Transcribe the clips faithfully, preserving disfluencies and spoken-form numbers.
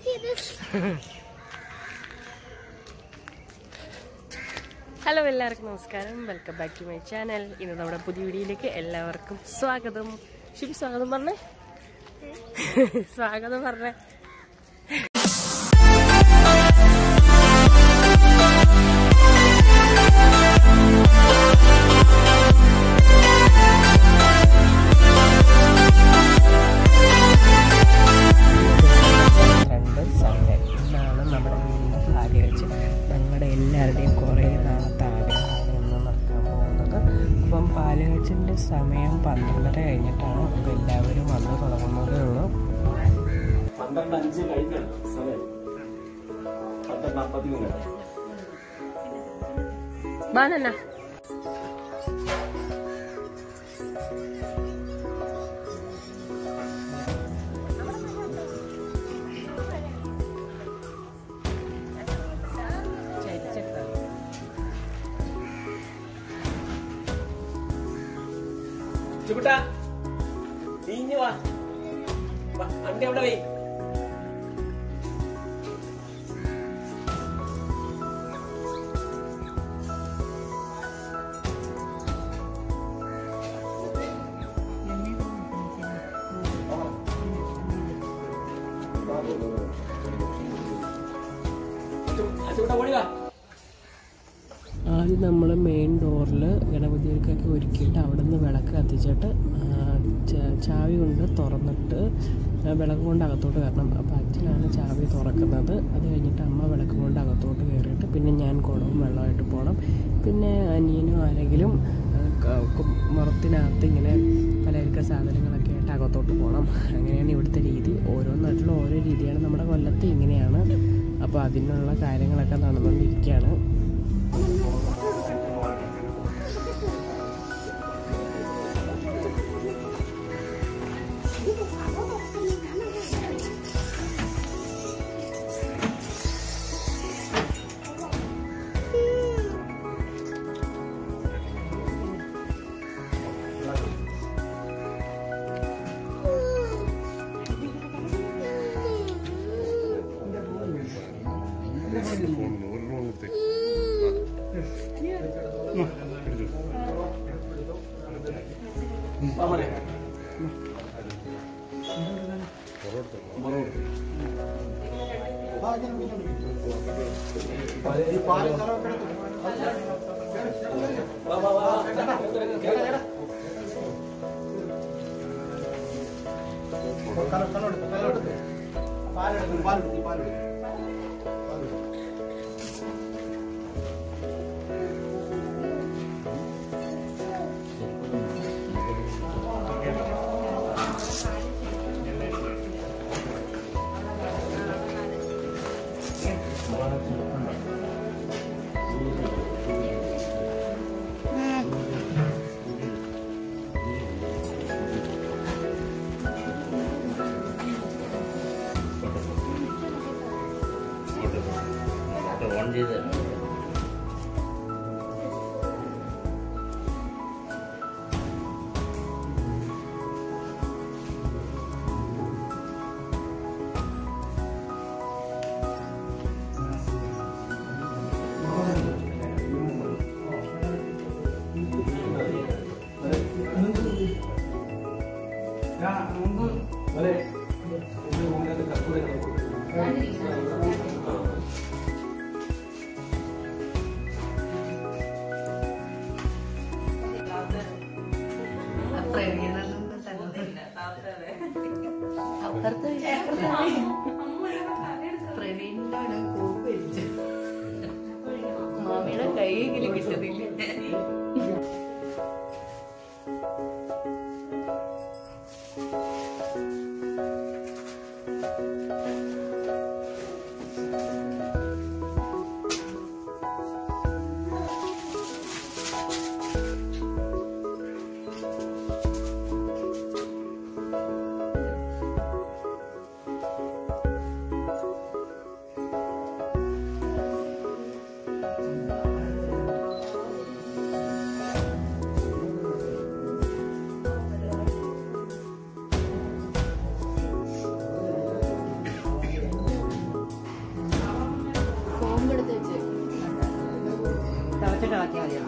Hello, എല്ലാവർക്കും നമസ്കാരം. Welcome back to my channel. ഇന്ന് നമ്മുടെ പുതിയ വീഡിയോയിലേക്ക് എല്ലാവർക്കും സ്വാഗതം. ശിവി സ്വാഗതം പറഞ്ഞേ, സ്വാഗതം പറഞ്ഞേ. എല്ലാവരുടെയും കുറേ നാളത്തെ ആഗ്രഹമാണ് ഇന്ന് നടക്കാൻ പോകുന്നത്. അപ്പം പാലുകാച്ചിൻ്റെ സമയം പന്ത്രണ്ടര കഴിഞ്ഞിട്ടാണ്. അപ്പം എല്ലാവരും വന്ന് തുടങ്ങുന്നതേ ഉള്ളൂ. പന്ത്രണ്ട് അഞ്ച് കഴിഞ്ഞാണ് സമയം. പന്ത്രണ്ട് അമ്പത്തി മൂന്ന് ബാനന്ന ചുട്ടാ നീഞ്ഞു വാ, വണ്ടി അവിടെ പോയി. ചുട്ടാ ഓടി വാ. ആദ്യം നമ്മൾ മെയിൻ ഡോറിൽ ഗണപതിയൊക്കെ ഒരുക്കിയിട്ട് അവിടെ നിന്ന് വിളക്ക് കത്തിച്ചിട്ട് ചാവി കൊണ്ട് തുറന്നിട്ട് വിളക്ക് കൊണ്ട് അകത്തോട്ട് കയറണം. അപ്പോൾ അച്ഛനാണ് ചാവി തുറക്കുന്നത്. അത് കഴിഞ്ഞിട്ട് അമ്മ വിളക്ക് കൊണ്ട് അകത്തോട്ട് കയറിയിട്ട് പിന്നെ ഞാൻ കുടവും വെള്ളമായിട്ട് പോകണം. പിന്നെ അനിയനും ആരെങ്കിലും മുറത്തിനകത്ത് ഇങ്ങനെ പലചരക്ക് സാധനങ്ങളൊക്കെ ആയിട്ട് അകത്തോട്ട് പോകണം. അങ്ങനെയാണ് ഇവിടുത്തെ രീതി. ഓരോ നാട്ടിലും ഓരോ രീതിയാണ്. നമ്മുടെ കൊല്ലത്ത് ഇങ്ങനെയാണ്. അപ്പോൾ അതിനുള്ള കാര്യങ്ങളൊക്കെ നടന്നുകൊണ്ടിരിക്കുകയാണ്. മാമിയുടെ കൈയെങ്കിലും കിട്ടുന്നില്ല. ചെമ്പെടുത്ത് വെച്ച് തിളച്ചിട്ട് ഇളക്കിയാൽ മതിയോ?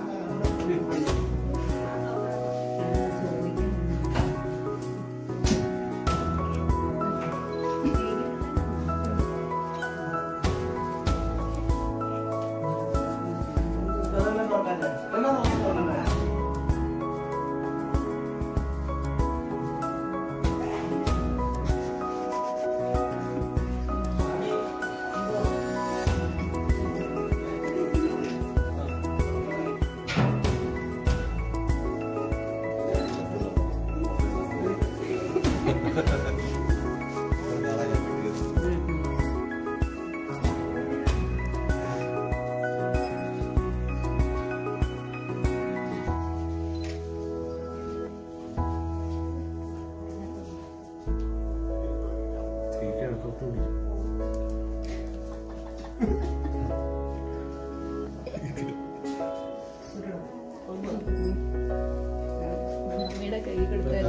മമ്മിയുടെ കൈ കൊടുത്താൽ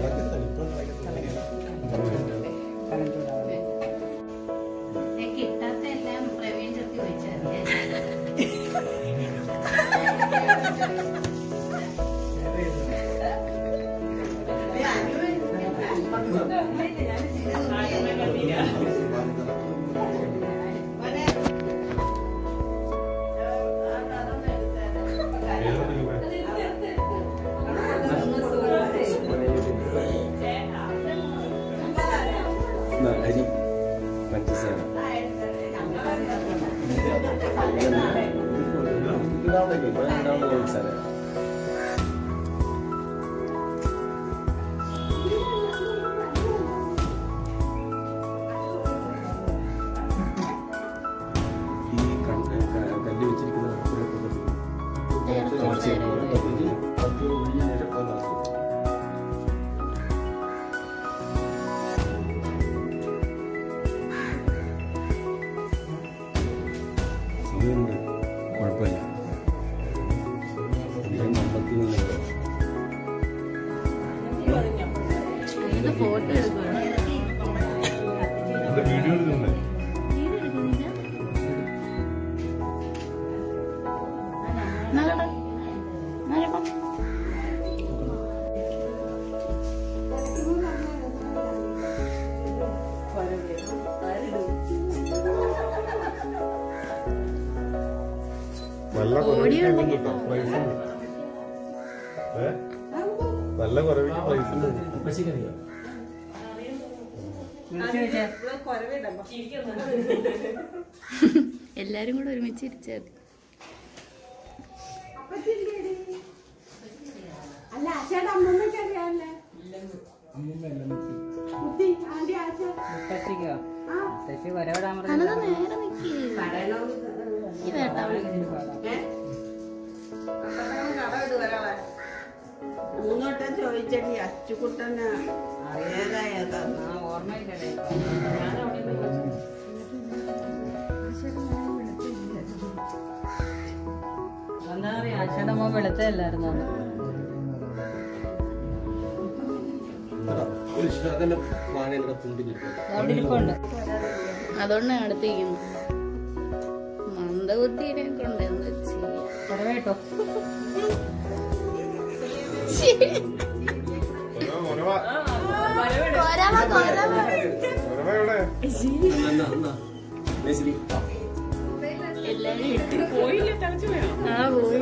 കിട്ടാത്ത എല്ലാം പ്രവീൺ ചത്തി വെച്ചാൽ അരി പഞ്ചസാര പഞ്ചസാര ഈ കല്ല് വെച്ചിരിക്കുന്ന കുഴപ്പമില്ല. ഫോട്ടോ എടുക്കണം. വീഡിയോ എടുക്കണ്ടേ? നല്ല കുറവിക്ക് പ്രൈസ് ഉണ്ട്. ഏ നല്ല കുറവിക്ക് പ്രൈസ് ഉണ്ട്. പശുക്കറിയോ എല്ലാരും കൂടെ ഒരുമിച്ച് ഇരിച്ചാൽ അല്ല ആശയുടെ അമ്മമ്മയ്ക്ക് അറിയാമല്ലേ കുട്ടി ആദ്യ ആശ മുത്തശ്ശിക്കോ? ആ മുത്തശ്ശി വരവിടാൻ അനത് നേരെ നിൽക്കി ഈ വേട്ട മൂന്നോട്ടം ചോദിച്ചടി അച്ചുകുട്ടന് ഏതാ ഏതാ ഓർമ്മയില്ലേ? എന്താ പറയാ, ആശയുടെ മോൻ വെളുത്തല്ലായിരുന്നു അന്ന്. അവിടെ ഇരിപ്പുണ്ട്. അതുകൊണ്ടാണ് അടുത്തിരിക്കുന്നു. മന്ദബുദ്ധിനെ കൊണ്ട് എന്താ ചെയ്യാ? കുറവേട്ടോ. എല്ലാരും ഇട്ട് പോയില്ല. ആ പോയി.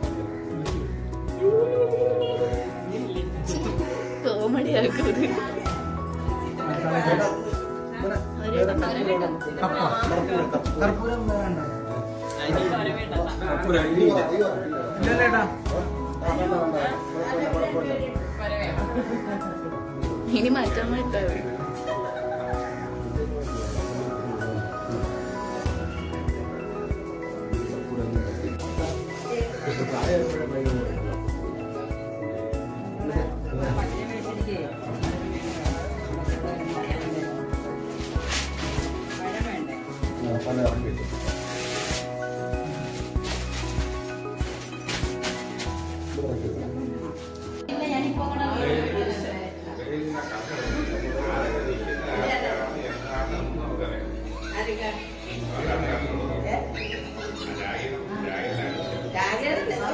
കോമഡി ആക്കുന്നത് ഇനി മാറ്റാൻ പറ്റാ.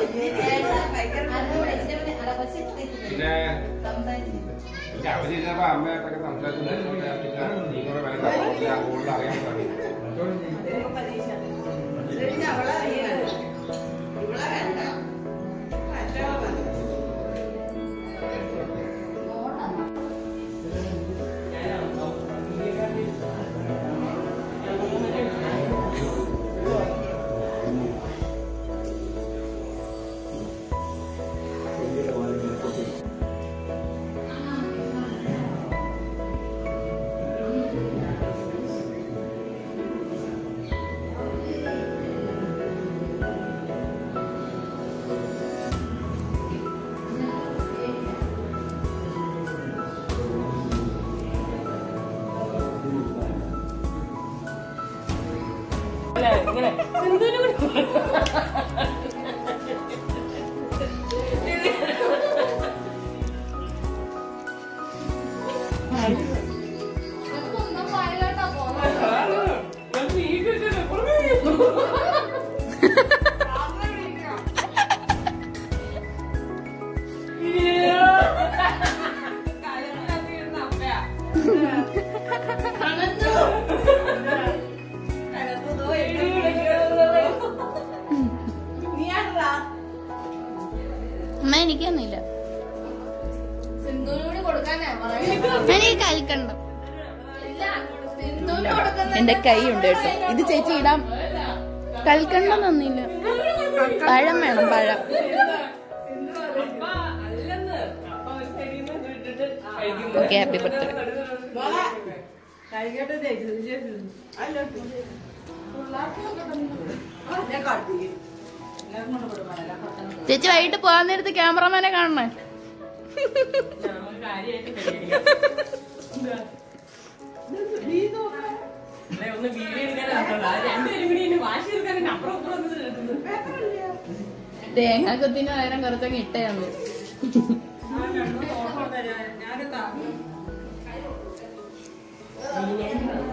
പിന്നെ എനിക്ക് അവര് ചെയ്തപ്പോ അമ്മയായിട്ടൊക്കെ സംസാരിച്ചു നിങ്ങളുടെ വില കൂടുതൽ അറിയാൻ സാധിക്കും. ഇങ്ങനെ സിന്ധുവിനെ കൂടി അമ്മ എനിക്കൊന്നുമില്ല. എനിക്ക് കൽക്കണ്ടം. എന്റെ കൈ ഉണ്ട് കേട്ടോ. ഇത് ചേച്ചി ഇടാം. കൽക്കണ്ടം തന്നില്ല. പഴം വേണം, പഴം. Okay, happy birthday. ചേച്ചി വൈകിട്ട് പോകാൻ നേരത്ത് ക്യാമറമാനെ കാണണേ. തേങ്ങ കൊത്തിന് പകരം കുറച്ചങ്ങ് ഇട്ടയാന്ന്. ഞാൻ